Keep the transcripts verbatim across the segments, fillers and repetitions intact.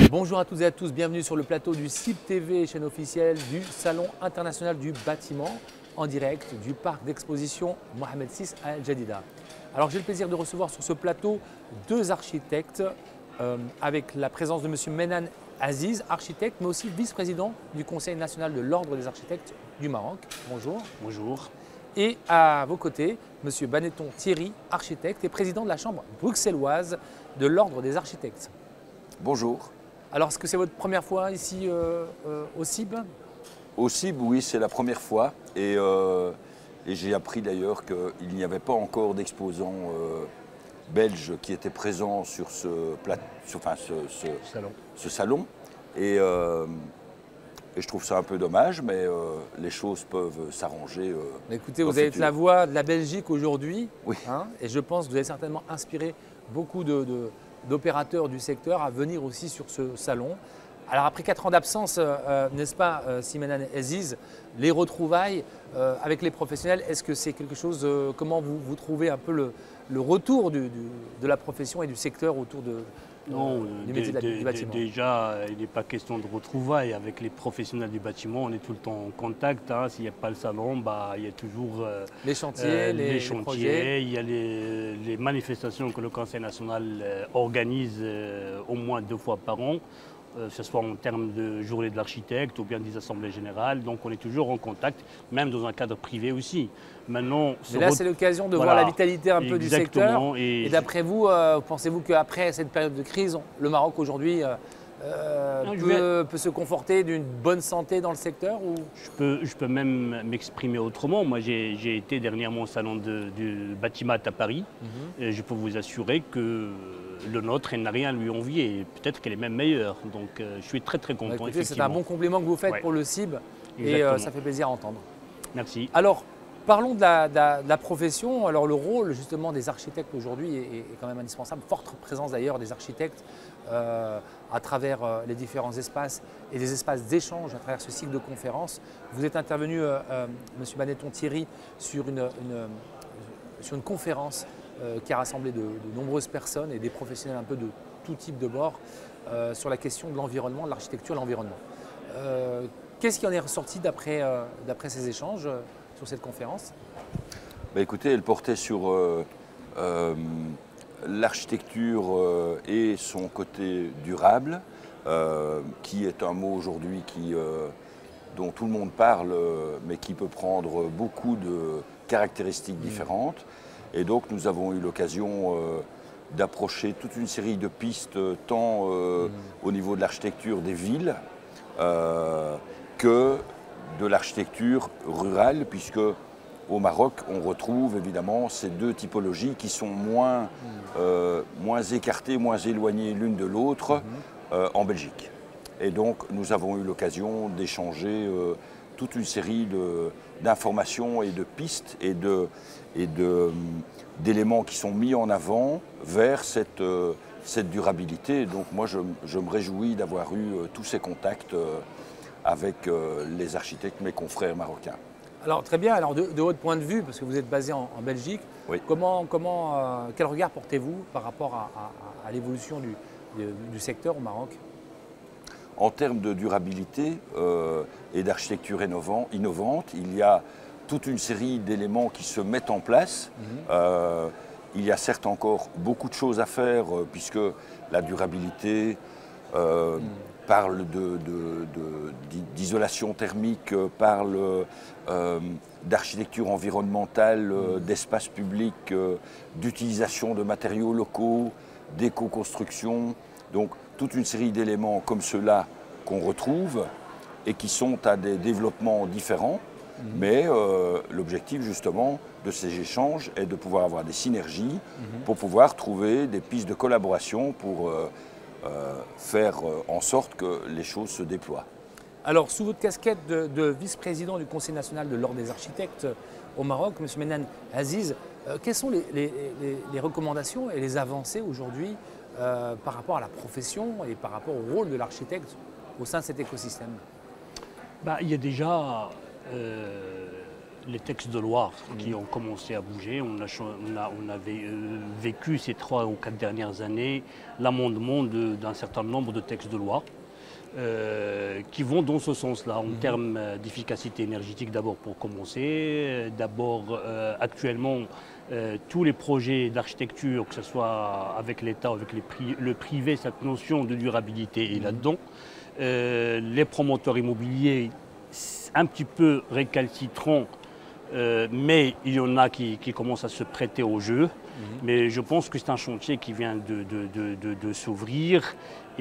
Bonjour à toutes et à tous, bienvenue sur le plateau du C I B T V, chaîne officielle du Salon international du bâtiment, en direct du parc d'exposition Mohamed six à El Jadida. Alors j'ai le plaisir de recevoir sur ce plateau deux architectes euh, avec la présence de M. Menan Aziz, architecte, mais aussi vice-président du Conseil national de l'Ordre des architectes du Maroc. Bonjour. Bonjour. Et à vos côtés, M. Baneton Thierry, architecte et président de la Chambre bruxelloise de l'Ordre des architectes. Bonjour. Alors, est-ce que c'est votre première fois ici euh, euh, au C I B? Au C I B, oui, c'est la première fois. Et, euh, et j'ai appris d'ailleurs qu'il n'y avait pas encore d'exposants euh, belges qui étaient présents sur ce, plat, sur, enfin, ce, ce, Salon. ce salon. Et, euh, et je trouve ça un peu dommage, mais euh, les choses peuvent s'arranger. Euh, Écoutez, vous êtes la voix de la Belgique aujourd'hui. Oui. Hein, et je pense que vous avez certainement inspiré beaucoup de, de d'opérateurs du secteur à venir aussi sur ce salon. Alors après quatre ans d'absence, euh, n'est-ce pas, euh, Menan Aziz, les retrouvailles euh, avec les professionnels, est-ce que c'est quelque chose, euh, comment vous, vous trouvez un peu le, le retour du, du, de la profession et du secteur autour de, Non, euh, du métier dé, de la, dé, du bâtiment? Déjà, il n'est pas question de retrouvailles avec les professionnels du bâtiment. On est tout le temps en contact. Hein. S'il n'y a pas le salon, bah, il y a toujours euh, les chantiers, euh, les, les, chantiers, les projets. Il y a les, les manifestations que le Conseil national euh, organise euh, au moins deux fois par an, euh, que ce soit en termes de journée de l'architecte ou bien des assemblées générales. Donc on est toujours en contact, même dans un cadre privé aussi. Maintenant, Mais là, c'est l'occasion de voilà, voir la vitalité un peu du secteur. Et, et d'après vous, euh, pensez-vous qu'après cette période de crise, le Maroc aujourd'hui euh, euh, Non, peut, vais... peut se conforter d'une bonne santé dans le secteur ou... je, peux, je peux même m'exprimer autrement. Moi, j'ai été dernièrement au salon de, du bâtiment à Paris. Mm-hmm. Et je peux vous assurer que le nôtre, elle n'a rien à lui envier. Peut-être qu'elle est même meilleure. Donc, euh, je suis très, très content. Bah, c'est un bon compliment que vous faites ouais. pour le C I B. Exactement. Et euh, ça fait plaisir à entendre. Merci. Alors, parlons de la, de, la, de la profession. Alors le rôle justement des architectes aujourd'hui est, est quand même indispensable. Forte présence d'ailleurs des architectes euh, à travers euh, les différents espaces et des espaces d'échange à travers ce cycle de conférences. Vous êtes intervenu, euh, euh, M. Baneton Thierry, sur une, une, euh, sur une conférence euh, qui a rassemblé de, de nombreuses personnes et des professionnels un peu de tout type de bord euh, sur la question de l'environnement, de l'architecture et de l'environnement. Euh, Qu'est-ce qui en est ressorti d'après euh, d'après ces échanges sur cette conférence? Bah écoutez, elle portait sur euh, euh, l'architecture euh, et son côté durable, euh, qui est un mot aujourd'hui euh, dont tout le monde parle, mais qui peut prendre beaucoup de caractéristiques mmh. différentes. Et donc nous avons eu l'occasion euh, d'approcher toute une série de pistes, tant euh, mmh. au niveau de l'architecture des villes, euh, que de l'architecture rurale, puisque au Maroc, on retrouve évidemment ces deux typologies qui sont moins, mmh. euh, moins écartées, moins éloignées l'une de l'autre mmh. euh, en Belgique. Et donc, nous avons eu l'occasion d'échanger euh, toute une série d'informations et de pistes et de, et de, d'éléments qui sont mis en avant vers cette, euh, cette durabilité. Donc moi, je, je me réjouis d'avoir eu euh, tous ces contacts euh, avec euh, les architectes, mes confrères marocains. Alors très bien, alors de, de votre point de vue, parce que vous êtes basé en, en Belgique, oui. comment, comment, euh, quel regard portez-vous par rapport à, à, à l'évolution du, du, du secteur au Maroc? En termes de durabilité euh, et d'architecture innovante, il y a toute une série d'éléments qui se mettent en place. Mm-hmm. euh, il y a certes encore beaucoup de choses à faire, euh, puisque la durabilité euh, mm. parle de, de, de, d'isolation thermique, parle euh, d'architecture environnementale, euh, d'espace public, euh, d'utilisation de matériaux locaux, d'éco-construction. Donc toute une série d'éléments comme ceux-là qu'on retrouve et qui sont à des développements différents. Mmh. Mais euh, l'objectif justement de ces échanges est de pouvoir avoir des synergies mmh. pour pouvoir trouver des pistes de collaboration pour euh, euh, faire en sorte que les choses se déploient. Alors, sous votre casquette de, de vice-président du Conseil national de l'Ordre des architectes au Maroc, M. Menan Aziz, euh, quelles sont les, les, les, les recommandations et les avancées aujourd'hui euh, par rapport à la profession et par rapport au rôle de l'architecte au sein de cet écosystème? Bah, il y a déjà euh, les textes de loi qui ont commencé à bouger. On, a, on, a, on avait euh, vécu ces trois ou quatre dernières années l'amendement d'un certain nombre de textes de loi euh, qui vont dans ce sens-là, en mmh. termes d'efficacité énergétique d'abord pour commencer. D'abord, euh, actuellement, euh, tous les projets d'architecture, que ce soit avec l'État ou avec les pri le privé, cette notion de durabilité est mmh. là-dedans. Euh, les promoteurs immobiliers, un petit peu récalcitrants, Euh, mais il y en a qui, qui commencent à se prêter au jeu. Mmh. Mais je pense que c'est un chantier qui vient de, de, de, de, de s'ouvrir.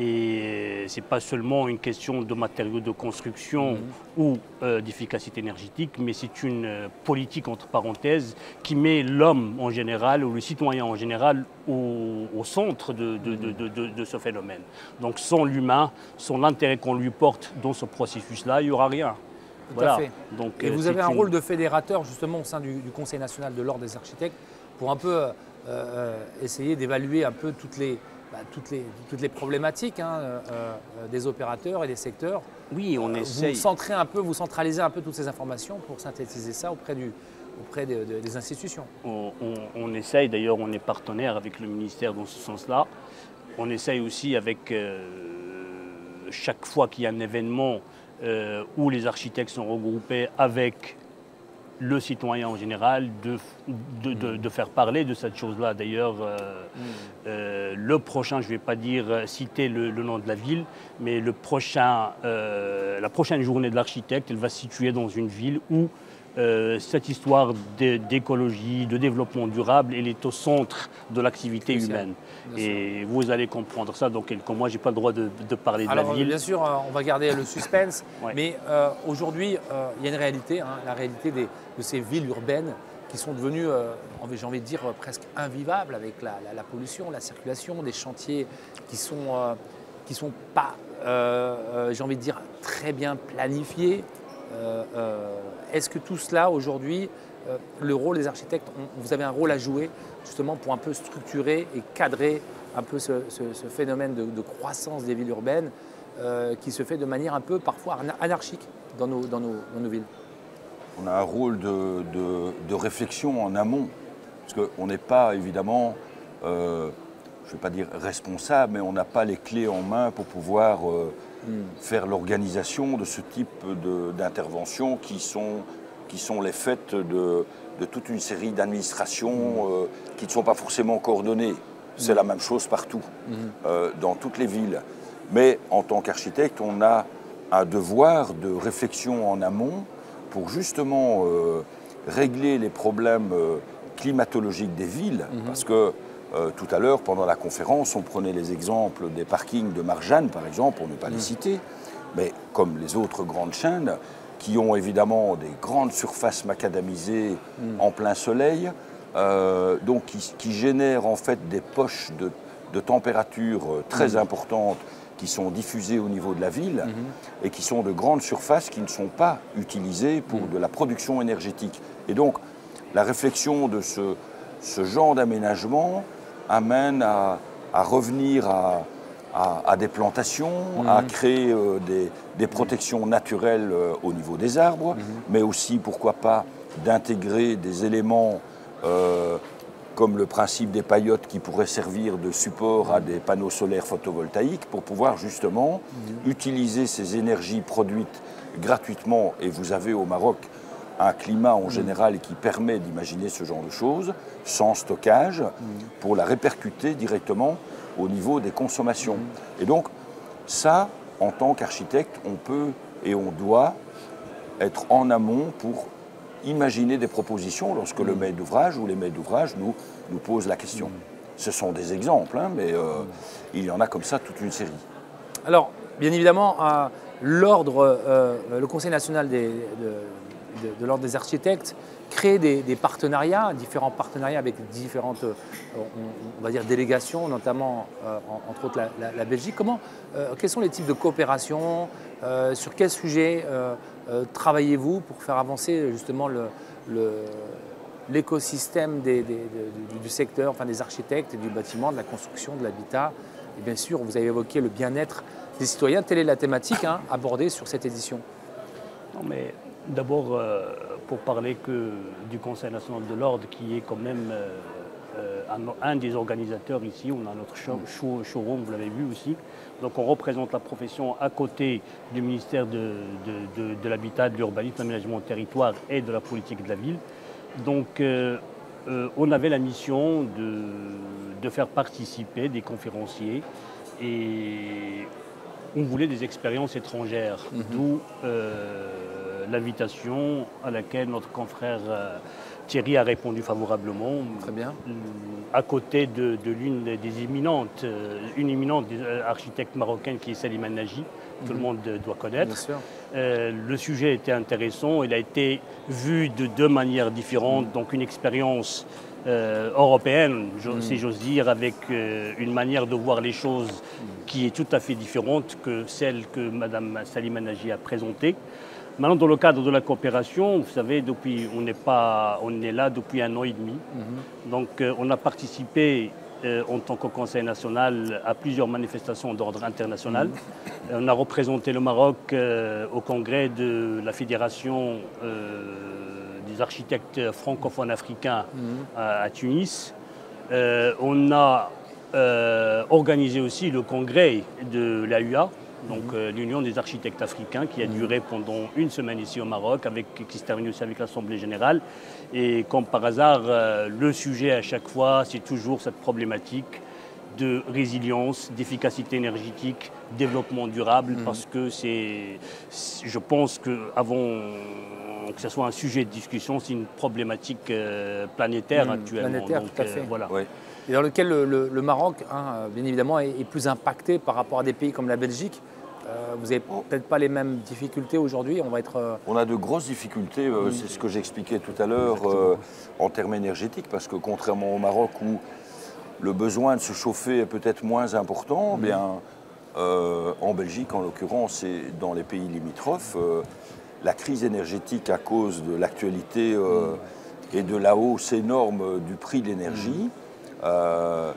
Et ce n'est pas seulement une question de matériaux de construction mmh. ou euh, d'efficacité énergétique, mais c'est une euh, politique, entre parenthèses, qui met l'homme en général, ou le citoyen en général, au, au centre de, de, de, de, de, de ce phénomène. Donc sans l'humain, sans l'intérêt qu'on lui porte dans ce processus-là, il n'y aura rien. Tout voilà. à fait. Donc, et euh, vous avez un une... rôle de fédérateur justement au sein du, du Conseil national de l'Ordre des architectes pour un peu euh, euh, essayer d'évaluer un peu toutes les, bah, toutes les, toutes les problématiques hein, euh, euh, des opérateurs et des secteurs. Oui, on euh, essaye. Vous centrez un peu, vous centralisez un peu toutes ces informations pour synthétiser ça auprès, du, auprès de, de, des institutions. On, on, on essaye, d'ailleurs on est partenaire avec le ministère dans ce sens-là. On essaye aussi avec, euh, chaque fois qu'il y a un événement, Euh, où les architectes sont regroupés avec le citoyen en général, de, de, de, de faire parler de cette chose-là. D'ailleurs, euh, mmh. euh, le prochain, je ne vais pas dire citer le, le nom de la ville, mais le prochain, euh, la prochaine journée de l'architecte, elle va se situer dans une ville où euh, cette histoire d'écologie, de, de développement durable, elle est au centre de l'activité humaine. Et vous allez comprendre ça. Donc, comme moi, je n'ai pas le droit de, de parler de Alors, la ville. Bien sûr, on va garder le suspense. Ouais. Mais euh, aujourd'hui, euh, il y a une réalité, hein, la réalité des, de ces villes urbaines qui sont devenues, euh, j'ai envie de dire, presque invivables avec la, la, la pollution, la circulation, des chantiers qui ne sont, euh, qui sont pas, euh, j'ai envie de dire, très bien planifiés. Euh, euh, Est-ce que tout cela, aujourd'hui, euh, le rôle des architectes, on, vous avez un rôle à jouer justement pour un peu structurer et cadrer un peu ce, ce, ce phénomène de, de croissance des villes urbaines euh, qui se fait de manière un peu parfois anarchique dans nos, dans nos, dans nos villes? On a un rôle de, de, de réflexion en amont, parce qu'on n'est pas évidemment, euh, je ne vais pas dire responsable, mais on n'a pas les clés en main pour pouvoir euh, mm. faire l'organisation de ce type d'interventions qui sont, qui sont les faites de, de toute une série d'administrations mm. euh, qui ne sont pas forcément coordonnées. C'est mm. la même chose partout, mm. euh, dans toutes les villes. Mais en tant qu'architecte, on a un devoir de réflexion en amont pour justement euh, régler les problèmes euh, climatologiques des villes. Mm-hmm. Parce que euh, tout à l'heure, pendant la conférence, on prenait les exemples des parkings de Marjane, par exemple, pour ne pas mm. les citer, mais comme les autres grandes chaînes, qui ont évidemment des grandes surfaces macadamisées mm. en plein soleil, euh, donc qui, qui génèrent en fait des poches de, de température très mm. importantes qui sont diffusées au niveau de la ville mmh. et qui sont de grandes surfaces qui ne sont pas utilisées pour mmh. de la production énergétique. Et donc, la réflexion de ce, ce genre d'aménagement amène à, à revenir à, à, à des plantations, mmh. à créer euh, des, des protections naturelles euh, au niveau des arbres, mmh. mais aussi, pourquoi pas, d'intégrer des éléments euh, comme le principe des paillotes qui pourraient servir de support à des panneaux solaires photovoltaïques pour pouvoir justement mmh. utiliser ces énergies produites gratuitement. Et vous avez au Maroc un climat en mmh. général qui permet d'imaginer ce genre de choses, sans stockage, mmh. pour la répercuter directement au niveau des consommations. Mmh. Et donc ça, en tant qu'architecte, on peut et on doit être en amont pour imaginer des propositions lorsque mmh. le maître d'ouvrage ou les maîtres d'ouvrage nous, nous posent la question. Mmh. Ce sont des exemples, hein, mais euh, mmh. il y en a comme ça toute une série. Alors, bien évidemment, euh, l'ordre, euh, le Conseil national des, de, de, de l'ordre des architectes crée des, des partenariats, différents partenariats avec différentes, euh, on, on va dire, délégations, notamment, euh, en, entre autres, la, la, la Belgique. Comment, euh, quels sont les types de coopération, euh, sur quel sujet euh, Euh, travaillez-vous pour faire avancer justement l'écosystème le, le, de, du secteur, enfin des architectes, du bâtiment, de la construction, de l'habitat? Et bien sûr, vous avez évoqué le bien-être des citoyens. Telle est la thématique hein, abordée sur cette édition. Non, mais D'abord, euh, pour parler que du Conseil national de l'ordre, qui est quand même euh, euh, un, un des organisateurs ici, on a notre show, show, showroom, vous l'avez vu aussi. Donc on représente la profession à côté du ministère de, de, de, de l'Habitat, de l'Urbanisme, de l'Aménagement du Territoire et de la politique de la ville. Donc euh, euh, on avait la mission de, de faire participer des conférenciers et on voulait des expériences étrangères, mmh. d'où euh, l'invitation à laquelle notre confrère euh, Thierry a répondu favorablement. Très bien. À côté de, de l'une des imminentes, euh, une imminente des architectes marocaine qui est Salima Nagy, mmh. tout le monde doit connaître. Bien sûr. Euh, le sujet était intéressant, il a été vu de deux manières différentes, mmh. donc une expérience euh, européenne, mmh. si j'ose dire, avec euh, une manière de voir les choses mmh. qui est tout à fait différente que celle que Mme Salima Nagy a présentée. Maintenant, dans le cadre de la coopération, vous savez, depuis, on, n'est pas, on est là depuis un an et demi. Mmh. Donc, euh, on a participé euh, en tant que Conseil national à plusieurs manifestations d'ordre international. Mmh. On a représenté le Maroc euh, au congrès de la Fédération euh, des architectes francophones africains mmh. à, à Tunis. Euh, on a euh, organisé aussi le congrès de l'A U A, donc euh, l'Union des architectes africains, qui a duré pendant une semaine ici au Maroc, avec, qui s'est terminé aussi avec l'Assemblée générale. Et comme par hasard, euh, le sujet à chaque fois, c'est toujours cette problématique de résilience, d'efficacité énergétique, développement durable, mmh. parce que c'est, je pense qu'avant que ce soit un sujet de discussion, c'est une problématique euh, planétaire mmh, actuellement. Planétaire, donc, tout à fait. Euh, voilà. Ouais. Et dans lequel le, le, le Maroc, hein, bien évidemment, est, est plus impacté par rapport à des pays comme la Belgique. Euh, vous n'avez peut-être pas les mêmes difficultés aujourd'hui. On va être. Euh... On a de grosses difficultés. Euh, oui. C'est ce que j'expliquais tout à l'heure euh, en termes énergétiques, parce que contrairement au Maroc où le besoin de se chauffer est peut-être moins important, mmh. bien euh, en Belgique, en l'occurrence, et dans les pays limitrophes, euh, la crise énergétique à cause de l'actualité euh, mmh. et de la hausse énorme du prix de l'énergie. Mmh. Euh,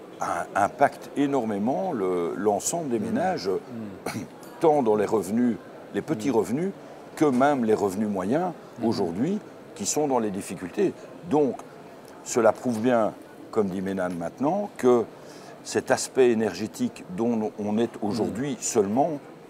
impacte énormément le, l'ensemble des ménages, mmh. tant dans les revenus, les petits mmh. revenus, que même les revenus moyens mmh. aujourd'hui, qui sont dans les difficultés. Donc, cela prouve bien, comme dit Ménane maintenant, que cet aspect énergétique dont on est aujourd'hui mmh. seulement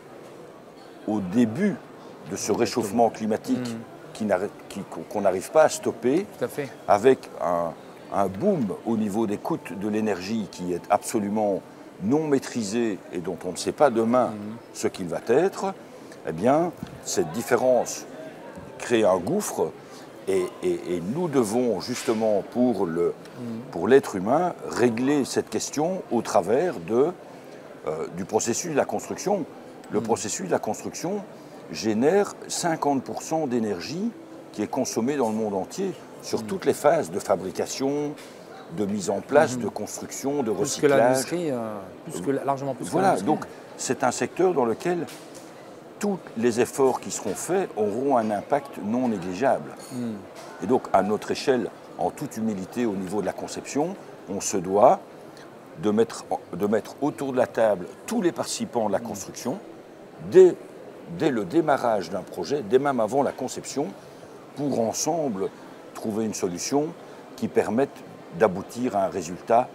au début de ce réchauffement climatique mmh. qui qui, qu'on n'arrive pas à stopper, Tout à fait. avec un un boom au niveau des coûts de l'énergie qui est absolument non maîtrisé et dont on ne sait pas demain mmh. ce qu'il va être, eh bien, cette différence crée un gouffre et, et, et nous devons justement, pour, le, mmh. pour l'être humain, régler cette question au travers de, euh, du processus de la construction. Le mmh. processus de la construction génère cinquante pour cent d'énergie qui est consommée dans le monde entier, sur mmh. toutes les phases de fabrication, de mise en place, mmh. de construction, de plus recyclage. Que l'industrie, euh, plus que largement plus voilà, que l'industrie. Donc c'est un secteur dans lequel tous les efforts qui seront faits auront un impact non négligeable. Mmh. Et donc à notre échelle, en toute humilité au niveau de la conception, on se doit de mettre, de mettre autour de la table tous les participants de la construction, mmh. dès, dès le démarrage d'un projet, dès même avant la conception, pour ensemble trouver une solution qui permette d'aboutir à un résultat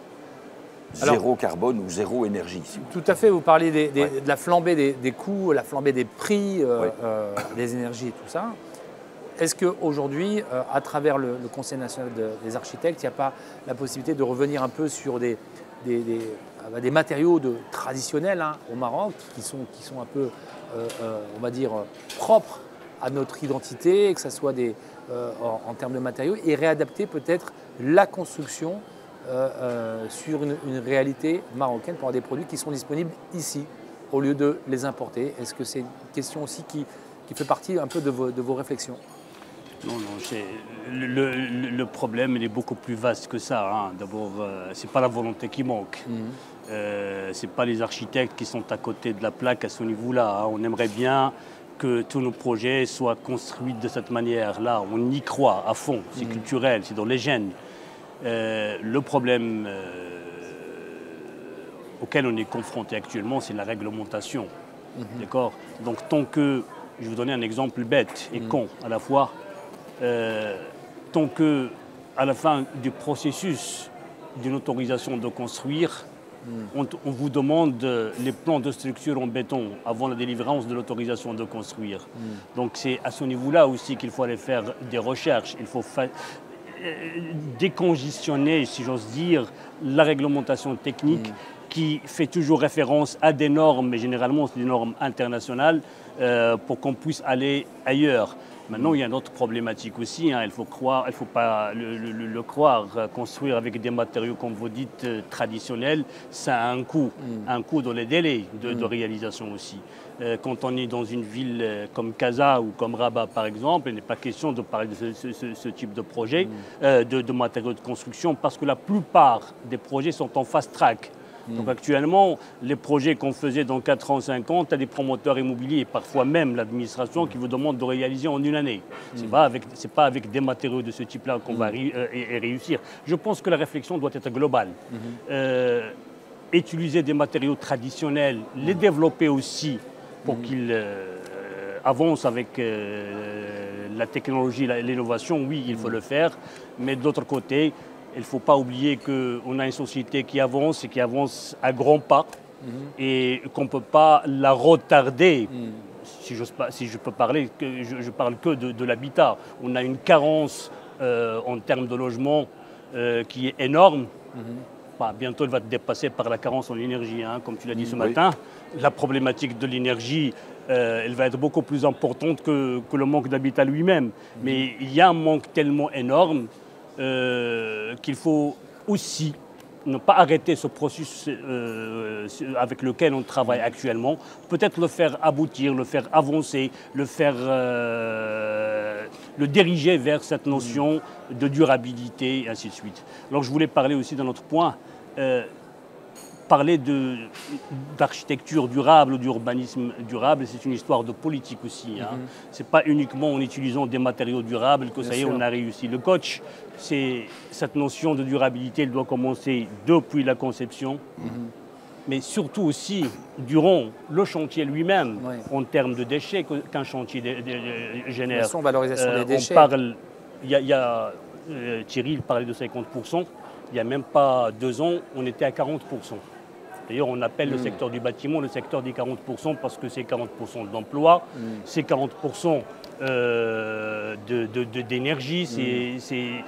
zéro Alors, carbone ou zéro énergie. Si tout à fait, vous parlez des, des, ouais. de la flambée des, des coûts, la flambée des prix, euh, ouais. euh, des énergies et tout ça. Est-ce qu'aujourd'hui, euh, à travers le, le Conseil national de, des architectes, il n'y a pas la possibilité de revenir un peu sur des, des, des, euh, des matériaux de, traditionnels hein, au Maroc, qui sont, qui sont un peu, euh, euh, on va dire, propres à notre identité, que ce soit des, euh, en, en termes de matériaux, et réadapter peut-être la construction euh, euh, sur une, une réalité marocaine pour avoir des produits qui sont disponibles ici, au lieu de les importer. Est-ce que c'est une question aussi qui, qui fait partie un peu de vos, de vos réflexions ? Non, non, c'est, le, le, le problème il est beaucoup plus vaste que ça. Hein. D'abord, euh, ce n'est pas la volonté qui manque. Mmh. Euh, ce n'est pas les architectes qui sont à côté de la plaque à ce niveau-là. Hein. On aimerait bien que tous nos projets soient construits de cette manière-là. On y croit à fond, c'est mmh. culturel, c'est dans les gènes. Euh, le problème euh, auquel on est confronté actuellement, c'est la réglementation. Mmh. D'accord ? Donc tant que Je vais vous donner un exemple bête et Mm. con à la fois. Euh, tant que, à la fin du processus d'une autorisation de construire, Mm. on, t- on vous demande euh, les plans de structure en béton avant la délivrance de l'autorisation de construire. Mm. Donc c'est à ce niveau-là aussi qu'il faut aller faire des recherches. Il faut fa- euh, décongestionner, si j'ose dire, la réglementation technique Mm. qui fait toujours référence à des normes, mais généralement c'est des normes internationales, euh, pour qu'on puisse aller ailleurs. Maintenant, il y a une autre problématique aussi. Hein. Il faut croire, il faut pas le, le- le croire. euh, Construire avec des matériaux, comme vous dites, euh, traditionnels, ça a un coût, Mm. un coût dans les délais de, de Mm. réalisation aussi. Euh, quand on est dans une ville euh, comme Casa ou comme Rabat, par exemple, il n'est pas question de parler de ce, ce- ce- ce type de projet, euh, de, de matériaux de construction, parce que la plupart des projets sont en fast track. Donc actuellement, les projets qu'on faisait dans quatre ans, cinq ans, tu as des promoteurs immobiliers et parfois même l'administration qui vous demande de réaliser en une année. Ce n'est pas avec, c'est pas avec des matériaux de ce type-là qu'on va ré- euh, et- et réussir. Je pense que la réflexion doit être globale. Euh, utiliser des matériaux traditionnels, les développer aussi pour qu'ils euh, avancent avec euh, la technologie, la- l'innovation, oui, il faut le faire. Mais de l'autre côté, il ne faut pas oublier qu'on a une société qui avance et qui avance à grands pas et qu'on ne peut pas la retarder. Si, j'ose pas, si je peux parler, que je, je parle que de, de l'habitat. On a une carence euh, en termes de logement euh, qui est énorme. Bah, bientôt, elle va être dépassée par la carence en énergie, hein, comme tu l'as dit ce Oui. matin. La problématique de l'énergie, euh, elle va être beaucoup plus importante que, que le manque d'habitat lui-même. Mais il y a un manque tellement énorme euh, qu'il faut aussi ne pas arrêter ce processus euh, avec lequel on travaille actuellement, peut-être le faire aboutir, le faire avancer, le faire euh, le diriger vers cette notion de durabilité et ainsi de suite. Alors je voulais parler aussi d'un autre point, euh, parler de- d'architecture durable ou d'urbanisme durable, c'est une histoire de politique aussi. Hein. Ce n'est pas uniquement en utilisant des matériaux durables que ça Bien y est, sûr. on a réussi. Le coach, c'est cette notion de durabilité, elle doit commencer depuis la conception, mais surtout aussi durant le chantier lui-même, Oui. en termes de déchets que- qu'un chantier dé- dé- dé- génère. Façon, valorisation Euh, des déchets. On parle, il y a, il y a, euh, Thierry il parlait de cinquante pour cent, il n'y a même pas deux ans, on était à quarante pour cent. D'ailleurs, on appelle le secteur du bâtiment le secteur des quarante pour cent parce que c'est quarante pour cent d'emploi, c'est quarante pour cent euh, de- de- de- d'énergie, c'est, c'est,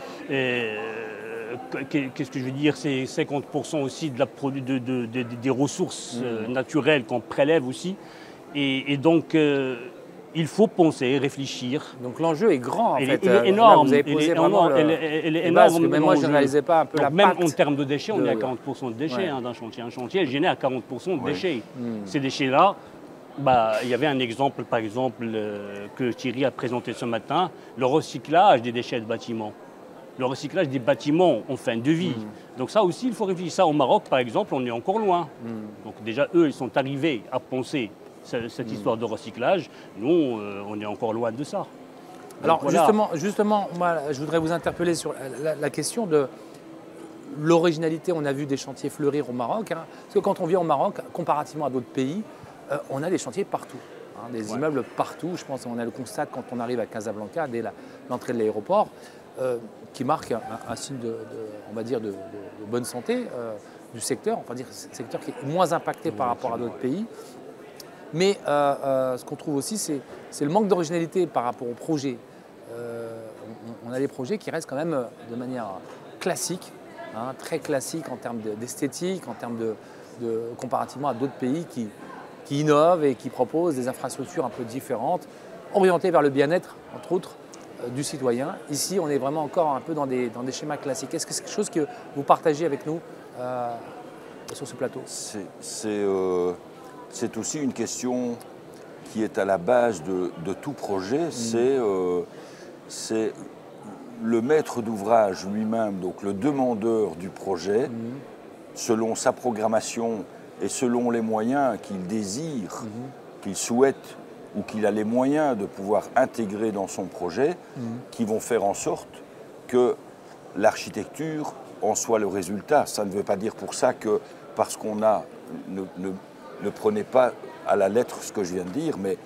euh, qu'est- qu'est-ce que je veux dire, c'est cinquante pour cent aussi de la produ- de- de- de- des ressources euh, naturelles qu'on prélève aussi. Et, et donc, euh, il faut penser, réfléchir. Donc l'enjeu est grand en Il fait. est, il est Euh, là, énorme. vous avez il posé est vraiment énorme, le- il est- il est les bases, énorme, parce que même moi je ne l'enjeu. réalisais pas un peu Donc, l'impact. même en termes de déchets, on de- est à quarante pour cent de déchets Ouais. hein, d'un chantier. Un chantier génère quarante pour cent de Oui. déchets. Hmm. Ces déchets-là, bah, il y avait un exemple, par exemple, euh, que Thierry a présenté ce matin, le recyclage des déchets de bâtiments. Le recyclage des bâtiments en fin de vie. Donc ça aussi, il faut réfléchir. Ça, au Maroc, par exemple, on est encore loin. Donc déjà, eux, ils sont arrivés à penser ce- cette histoire de recyclage. Nous, euh, on est encore loin de ça. Donc Alors voilà. justement, justement, moi, je voudrais vous interpeller sur la, la question de l'originalité. On a vu des chantiers fleurir au Maroc, hein, parce que quand on vit au Maroc, comparativement à d'autres pays, euh, on a des chantiers partout, hein, des Ouais. immeubles partout. Je pense qu'on a le constat quand on arrive à Casablanca, dès la- l'entrée de l'aéroport, euh, qui marque un, un signe de, de- on va dire, de, de- de bonne santé euh, du secteur, enfin dire secteur qui est moins impacté par rapport à d'autres pays. Mais euh, euh, ce qu'on trouve aussi, c'est c'est le manque d'originalité par rapport aux projets. Euh, on, on a des projets qui restent quand même euh, de manière classique, hein, très classique en termes de- d'esthétique, en termes de, de- comparativement à d'autres pays qui, qui innovent et qui proposent des infrastructures un peu différentes, orientées vers le bien-être, entre autres, euh, du citoyen. Ici, on est vraiment encore un peu dans des, dans des schémas classiques. Est-ce que c'est quelque chose que vous partagez avec nous euh, sur ce plateau? C'est c'est, euh, c'est aussi une question qui est à la base de, de tout projet, c'est euh, c'est le maître d'ouvrage lui-même, donc le demandeur du projet, selon sa programmation et selon les moyens qu'il désire, qu'il souhaite ou qu'il a les moyens de pouvoir intégrer dans son projet, qui vont faire en sorte que l'architecture en soit le résultat. Ça ne veut pas dire pour ça que parce qu'on a, ne, ne- ne prenez pas à la lettre ce que je viens de dire, mais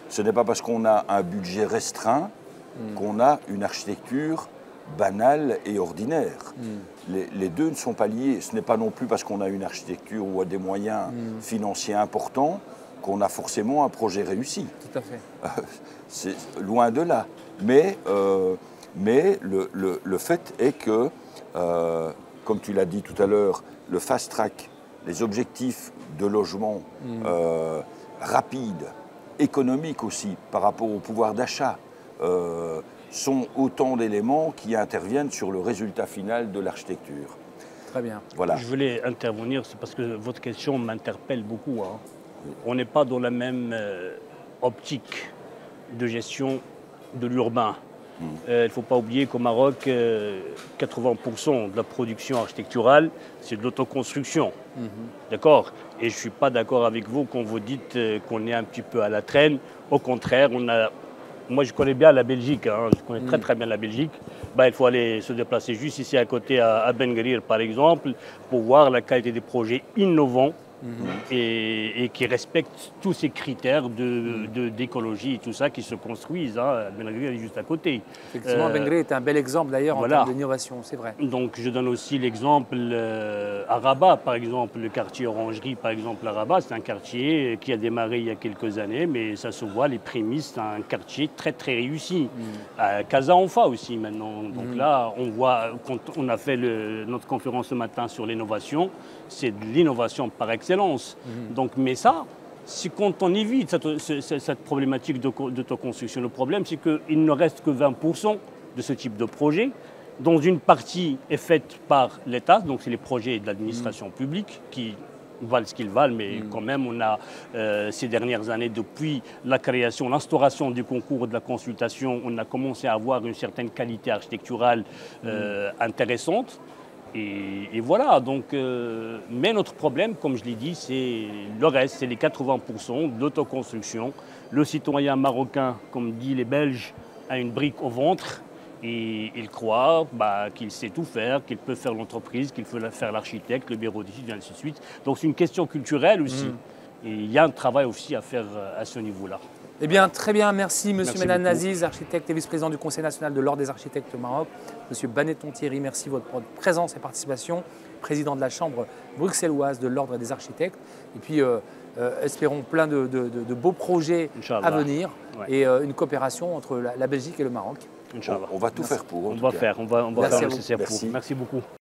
Ce n'est pas parce qu'on a un budget restreint mm. qu'on a une architecture banale et ordinaire. Mm. Les, les deux ne sont pas liés. Ce n'est pas non plus parce qu'on a une architecture ou des moyens mm. financiers importants qu'on a forcément un projet réussi. Tout à fait. Euh, c'est loin de là. Mais, euh, mais le, le, le fait est que, euh, comme tu l'as dit tout à l'heure, le fast track, les objectifs de logement mm. euh, rapides, économiques aussi, par rapport au pouvoir d'achat, euh, sont autant d'éléments qui interviennent sur le résultat final de l'architecture. Très bien. Voilà. Je voulais intervenir, c'est parce que votre question m'interpelle beaucoup. Hein. On n'est pas dans la même euh, optique de gestion de l'urbain. Il mmh. euh, ne faut pas oublier qu'au Maroc, euh, quatre-vingts pour cent de la production architecturale, c'est de l'autoconstruction. Mmh. D'accord? Et je ne suis pas d'accord avec vous quand vous dites euh, qu'on est un petit peu à la traîne. Au contraire, on a... moi je connais bien la Belgique, hein. Je connais mmh. très très bien la Belgique. Ben, il faut aller se déplacer juste ici à côté à, à Ben Guerir par exemple, pour voir la qualité des projets innovants. Mmh. Et, et qui respectent tous ces critères de, de, d'écologie et tout ça qui se construisent. Hein. Ben Guerir est juste à côté. Effectivement, euh, Ben Guerir est un bel exemple d'ailleurs voilà. en termes d'innovation, c'est vrai. Donc je donne aussi l'exemple euh, à Rabat, par exemple, le quartier Orangerie, par exemple, à Rabat, c'est un quartier qui a démarré il y a quelques années, mais ça se voit, les prémices, c'est un quartier très très réussi. Mmh. À Casa Anfa aussi maintenant. Donc mmh. là, on voit, quand on a fait le, notre conférence ce matin sur l'innovation, c'est de l'innovation par excellence. Mmh. Donc, mais ça, c'est quand on évite cette, cette, cette problématique d'autoconstruction. Le problème, c'est qu'il ne reste que vingt pour cent de ce type de projet, dont une partie est faite par l'État, donc c'est les projets de l'administration mmh. publique qui valent ce qu'ils valent, mais mmh. quand même, on a euh, ces dernières années, depuis la création, l'instauration du concours de la consultation, on a commencé à avoir une certaine qualité architecturale euh, mmh. intéressante. Et, et voilà, donc, euh, mais notre problème, comme je l'ai dit, c'est le reste, c'est les quatre-vingts pour cent de l'autoconstruction. Le citoyen marocain, comme disent les Belges, a une brique au ventre et il croit bah, qu'il sait tout faire, qu'il peut faire l'entreprise, qu'il peut faire l'architecte, le bureau d'études, et ainsi de suite. Donc c'est une question culturelle aussi. Mmh. Et il y a un travail aussi à faire à ce niveau-là. Eh bien, très bien, merci Monsieur Ménane Aziz, architecte et vice-président du Conseil national de l'Ordre des architectes au Maroc. Monsieur Baneton Thierry, merci de votre présence et participation, président de la Chambre bruxelloise de l'Ordre des architectes. Et puis, euh, euh, espérons plein de, de, de, de beaux projets Inch'Allah. à venir ouais. et euh, une coopération entre la, la Belgique et le Maroc. On, on va tout merci. faire pour. On va faire, on va, on va faire le nécessaire pour. Merci. Merci beaucoup.